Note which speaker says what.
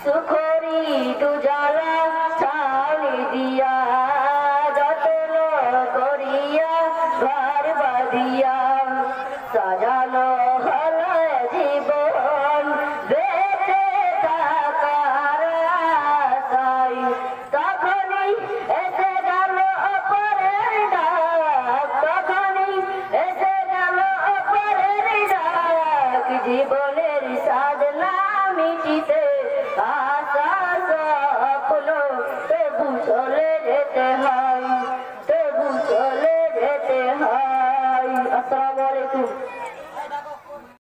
Speaker 1: সুখরি দুজালা ছাউনি দিয়া যত্ন করিয়া ঘর বাঁধিয়া সাজানো হলো জীবন বেঁচে থাকার আশায় তখনই এসে গেল অপরের ডাক তখনই এসে গেল অপরের ডাক জীবনের সাধনা মিটিতে আশা স্বপ্ন তবু চলে যেতে হয় তবু চলে যেতে হয়। আসসালামু আলাইকুম।